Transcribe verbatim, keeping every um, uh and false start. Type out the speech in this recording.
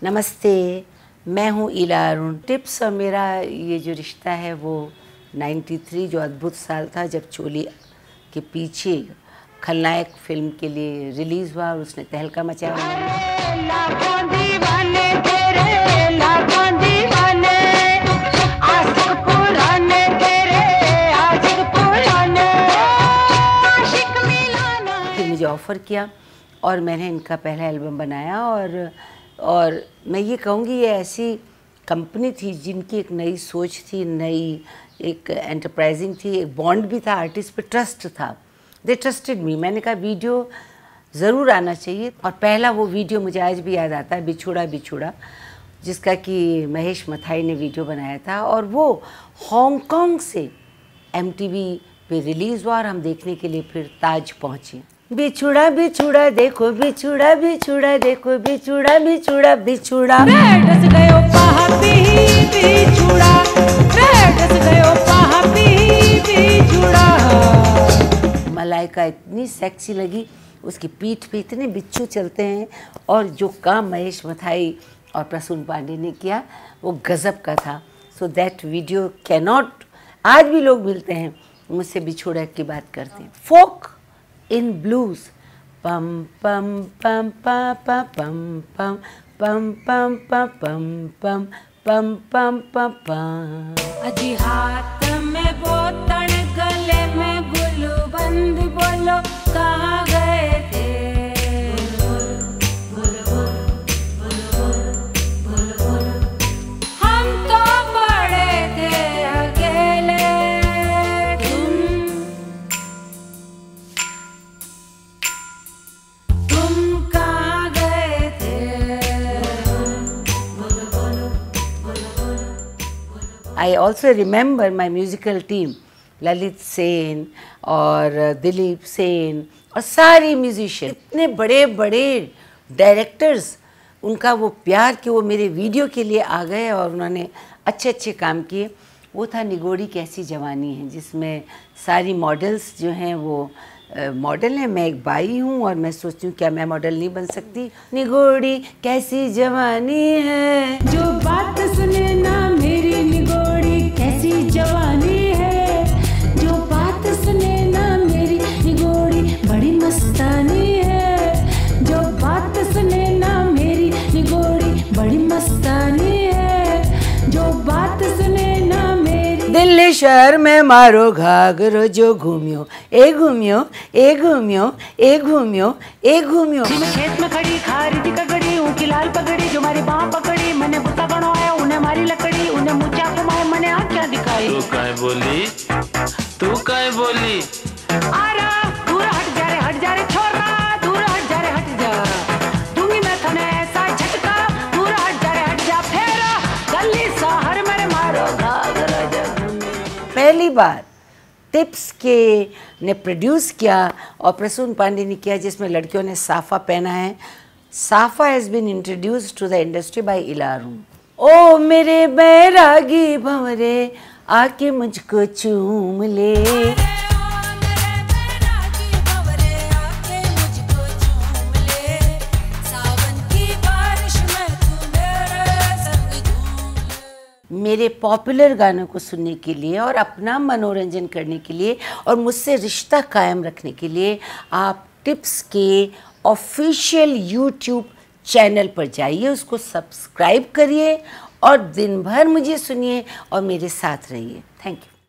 नमस्ते, मैं हूँ इला अरुण। टिप्स और मेरा ये जो रिश्ता है वो तिरानवे जो अद्भुत साल था जब चोली के पीछे खलनायक फिल्म के लिए रिलीज़ हुआ और उसने तहलका मचाया। फिर मुझे ऑफ़र किया और मैंने इनका पहला एल्बम बनाया और और मैं ये कहूँगी ये ऐसी कंपनी थी जिनकी एक नई सोच थी, नई एक एंटरप्राइजिंग थी, एक बॉन्ड भी था, आर्टिस्ट पे ट्रस्ट था। They trusted me. मैंने कहा वीडियो ज़रूर आना चाहिए और पहला वो वीडियो मुझे आज भी याद आता है, बिछुड़ा बिछुड़ा, जिसका कि महेश मथाई ने वीडियो बनाया था और वो हांगकांग से एमटीवी पे रिलीज़ हुआ और हम देखने के लिए फिर ताज पहुँचे। बिछुड़ा बिछुड़ा देखो, बिछुड़ा बिछुड़ा देखो, बिछुड़ा बिछुड़ा बिछुड़ा डस गयो पापी बिछुड़ा, डस गयो पापी बिछुड़ा। मलाइका इतनी सेक्सी लगी, उसकी पीठ पे इतने बिच्छू चलते हैं और जो काम महेश मथाई और प्रसून पांडे ने किया वो गज़ब का था। So that video can not, आज भी लोग मिलते हैं मुझसे बिछुड़ा की बात करते हैं। फोक इन ब्लूज, पम पम पम पा पा पम पम पम पम पम पम पम पम पम पम। अजी हाथ में बोतल गले में गुलबंद, बोलो कहाँ गए थे? हम तो पड़े थे अकेले, तुम कहाँ गए थे? I also remember my musical team, Lalit Sen और दिलीप सेन और सारे म्यूजिशियन, इतने बड़े बड़े डायरेक्टर्स, उनका वो प्यार कि वो मेरे वीडियो के लिए आ गए और उन्होंने अच्छे अच्छे काम किए। वो था निगोड़ी कैसी जवानी है, जिसमें सारी मॉडल्स जो हैं वो मॉडल हैं। मैं एक बाई हूँ और मैं सोचती हूँ क्या मैं मॉडल नहीं बन सकती। निगोड़ी कैसी जवानी है, जो बात सुने ना मेरी निगोड़ी कैसी जवानी है, जो बात सुने ना मेरी निगोड़ी बड़ी मस्तानी है, जो बात सुने ना मेरी निगोड़ी बड़ी मस्तानी है, जो बात सुने ना मेरी। दिल्ली शहर में मारो घाघरो जो घूमियो ए घूमियो ए घूमियो ए घूमियो ए घूमियो। मैं खेत में खड़ी खारी थी कगड़ी, ऊँकी लाल पगड़ी जो मारी बाँ पकड़ी, मैंने बुता गणवाया उन्हें मारी लकड़ी, उन्हें मुझा घुमाए मैंने आँख क्या दिखाई। तू काहे बोली, तू काहे बोली? आरा दूर हट जा रे, हट जा रे छोरा, दूर हट जा रे, हट जा, दूंगी मैं थने ऐसा झटका, दूर हट जा रे, हट जा, फेरा गली शहर मेरे मारो घाघरा जब। पहली बार टिप्स के ने प्रोड्यूस किया और प्रसून पांडे ने किया, जिसमें लड़कियों ने साफा पहना है। साफा has been introduced to the industry by Ila Arun. ओ मेरे बैरागी भंवरे आके मुझको चूम ले, मेरे पॉपुलर गानों को सुनने के लिए और अपना मनोरंजन करने के लिए और मुझसे रिश्ता कायम रखने के लिए आप टिप्स के ऑफिशियल यूट्यूब चैनल पर जाइए, उसको सब्सक्राइब करिए और दिन भर मुझे सुनिए और मेरे साथ रहिए। Thank you.